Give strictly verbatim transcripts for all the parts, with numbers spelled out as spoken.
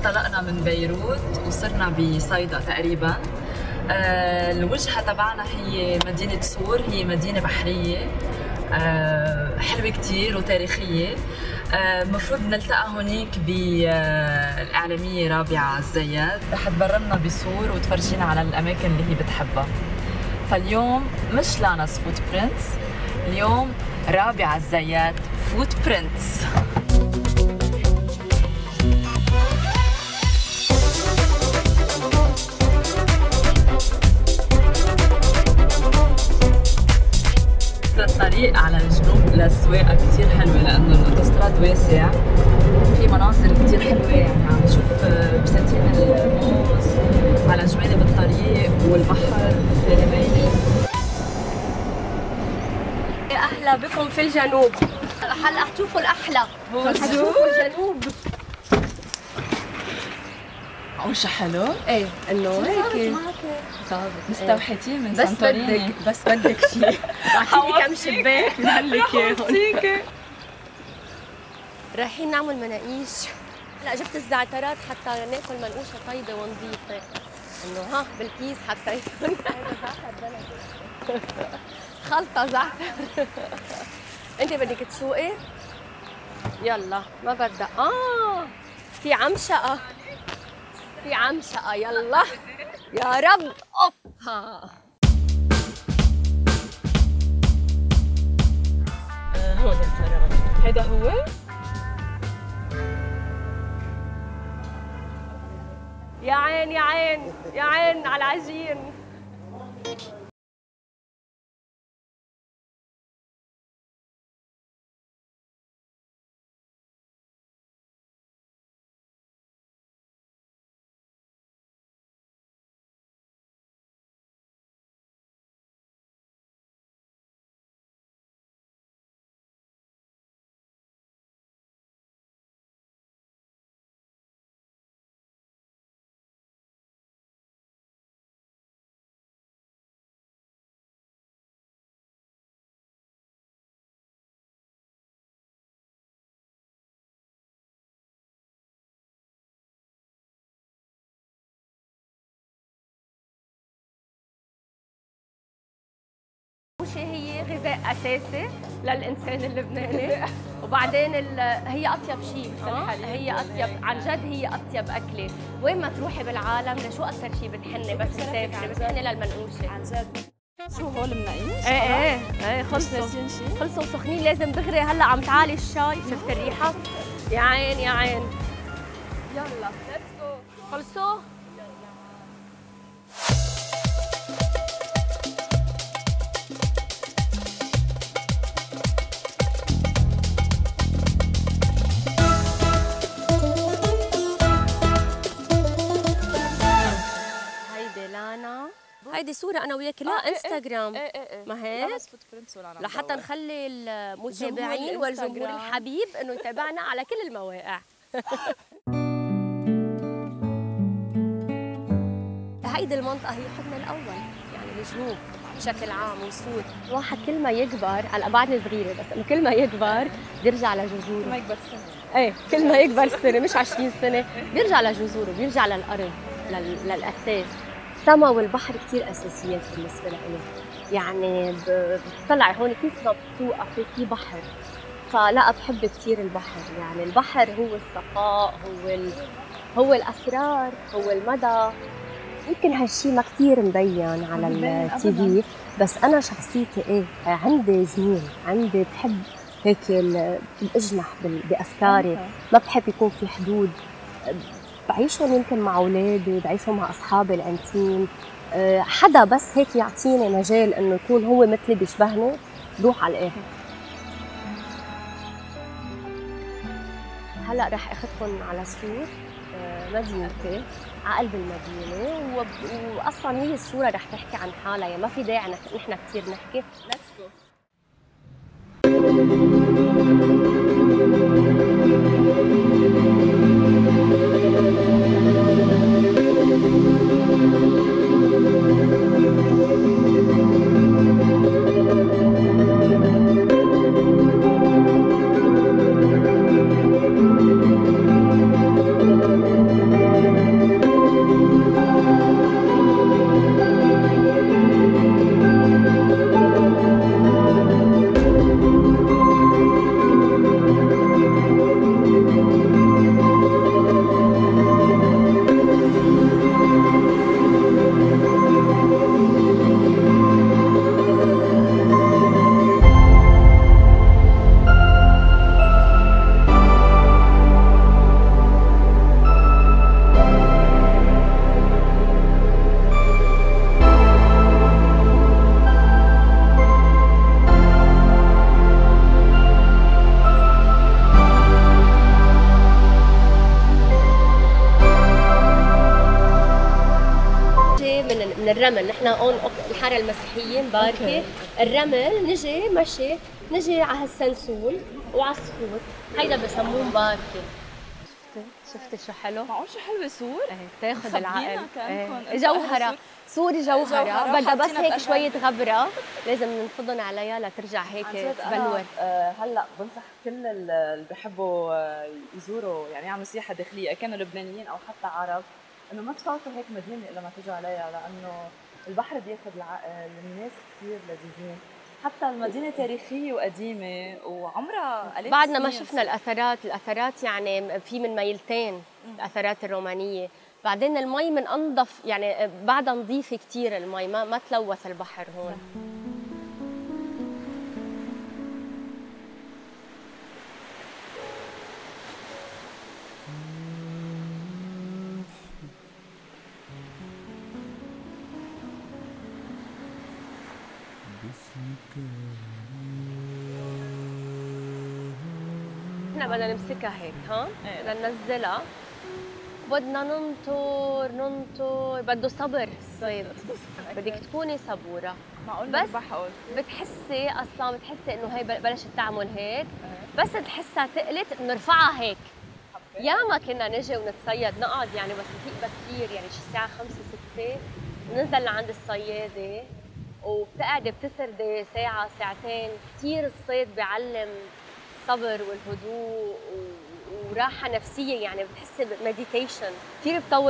انطلقنا من بيروت وصرنا بصيدا تقريبا. آه الوجهة تبعنا هي مدينة صور، هي مدينة بحرية آه حلوة كتير وتاريخية. المفروض آه نلتقى هونيك بالإعلامية رابعة الزيات، رح تبرمنا بصور وتفرجينا على الأماكن اللي هي بتحبها. فاليوم مش لاناس فوت برينتس، اليوم رابعة الزيات فوت برينتس. الطريق على الجنوب للسواقة كتير حلوة لأنه الأوتوستراد واسع، في مناظر كتير حلوة، يعني عم نشوف بساتين الموز على جوانب الطريق والبحر اليميني. أهلا بكم في الجنوب، هلا حتشوفوا الأحلى، حتشوفوا الجنوب. عوشة حلو؟ ايه انه هيك مستوحتين من بس سانتوريني. بدك بس بدك شيء اعطيني كم شباك بهلك اياهم. رايحين نعمل مناقيش. هلا جبت الزعترات حتى ناكل منقوشه طيبه ونظيفه، انه ها بالكيس حطيتهم. خلطه زعتر. انت بدك تسوقي؟ يلا ما بدها. اه في عمشقه، في عمشقة. يلا يا رب. اوبا هون الفراغ. هيدا هو؟ يا عين يا عين يا عين على العجين. هي غذاء اساسي للانسان اللبناني، وبعدين هي اطيب شيء. آه هي اطيب عن جد، هي اطيب اكله. وين ما تروحي بالعالم لشو اكثر شيء بتحني؟ بس تسافري بتحني للمنقوشه. عن جد. شو هول مناقيش؟ ايه ايه ايه خلصوا خلصوا سخنين، لازم دغري. هلا عم تعالي الشاي، شفت الريحه؟ يا عين يا عين. يلا ليتس جو. خلصوا؟ هيدي صورة أنا وياك. لا آه انستغرام. ايه ايه ايه ما هيك؟ لحتى نخلي المتابعين والجمهور الحبيب إنه يتابعنا على كل المواقع. هيدي المنطقة هي حضن الأول، يعني الجنوب بشكل عام وصور. الواحد كل ما يكبر، هلا بعدني صغيرة بس إنه كل ما يكبر بيرجع لجذوره. كل ما يكبر سنة. إيه كل ما يكبر سنة، مش عشرين سنة، بيرجع لجذوره، بيرجع للأرض، للأساس. السما والبحر كثير اساسيات بالنسبه لي، يعني بتطلعي هون كيف ما بتوقفي في بحر، فلا بحب كثير البحر. يعني البحر هو الصفاء، هو ال... هو الاسرار، هو المدى. يمكن هالشيء ما كثير مبين على التي في، بس انا شخصيتي ايه عندي جنون، عندي بحب هيك الاجنح بافكاري، ما بحب يكون في حدود. بعيشهم يمكن مع اولادي، بعيشهم مع اصحابي الانتيم، أه حدا بس هيك يعطيني مجال انه يكون هو مثلي بيشبهني، بروح على الاخر. هلا رح اخذكم على صور أه مدينتي، على قلب المدينه، واصلا هي الصوره رح تحكي عن حالها، يعني ما في داعي نحن كثير نحكي. ليتس جو. من الرمل، نحن هون الحاره المسيحيه مباركه، الرمل نجي مشي نجي على هالسنسول وعصفور، هيدا بسموه مباركه. شفتي شو حلو؟ معقول شو حلوه سور؟ ايه تاخذ العقل. ايه. جوهره سوري، جوهره بدها بس هيك شويه غبره، لازم ننفضن عليها لترجع هيك تبلور. آه هلا بنصح كل اللي بيحبوا يزوروا يعني يعملوا سياحه داخليه كانوا لبنانيين او حتى عرب، انه ما تفوتوا هيك مدينه الا ما تجوا عليها، لانه البحر بياخذ العقل، الناس كثير لذيذين، حتى المدينه تاريخيه وقديمه وعمرها آلاف بعدنا ما شفنا الاثارات، الاثارات يعني في من ميلتين الاثارات الرومانيه، بعدين المي من انظف يعني بعدها نظيفه كثير المي، ما ما تلوث البحر هون. احنا بدنا نمسكها هيك ها، بدنا ننزلها، بدنا ننطر ننطر، بده صبر الصيد، بدك تكوني صبوره. معقول بس بحاول بتحسي اصلا بتحسي انه هي بلشت تعمل هيك، بس تحسها تقلت بنرفعها هيك. ياما كنا نجي ونتصيد نقعد يعني بس نفيق بكير يعني شي الساعه خمسة ستة ننزل لعند الصياده وبتقعدي بتسردي ساعه ساعتين، كثير الصيد بيعلم الصبر والهدوء وراحه نفسيه، يعني بتحسي مديتيشن كثير بطول.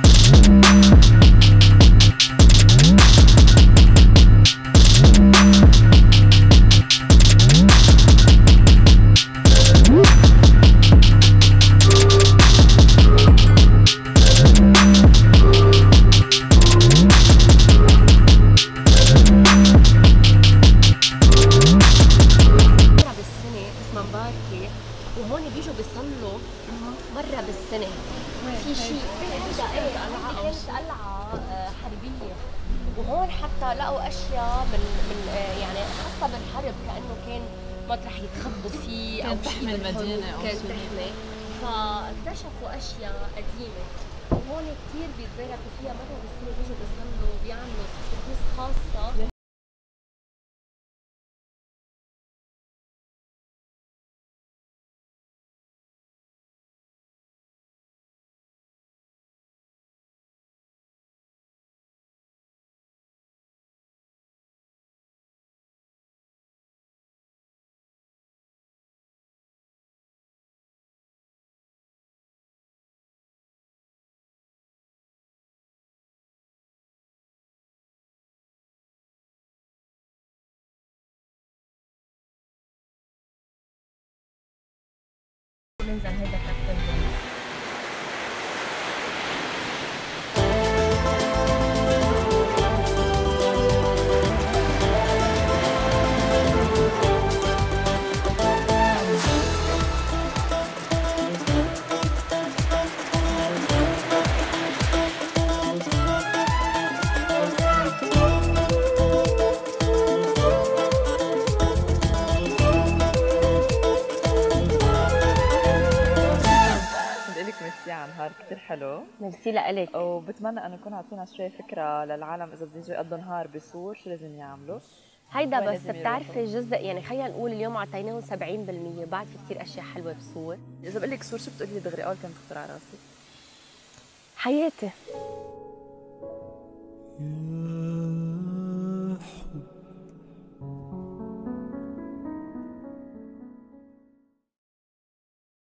وهون بيجوا بيصلوا مرة بالسنة في شيء، هيدا ايه كانت قلعة حربية، وهون حتى لقوا أشياء من من يعني خاصة بالحرب، كأنه كان مطرح يتخبوا فيه أو تحمي المدينة أو كانت تحمي، فاكتشفوا أشياء قديمة وهون كثير بيتباركوا فيها مرة بالسنة، بيجوا بيصلوا بيعملوا طقوس خاصة. ننزل هيدا كابتن. عن نهار كثير حلو. ميرسي لك، وبتمنى انه نكون اعطينا شوي فكره للعالم اذا بده يجوا يقضوا نهار بسور شو لازم يعملوا. هيدا بس بتعرفي جزء يعني خلينا نقول اليوم اعطيناهم سبعين بالمية، بعد في كثير اشياء حلوه بسور. اذا بقول لك سور شو بتقولي لي دغري اول كلمه تخطر على راسي؟ حياتي.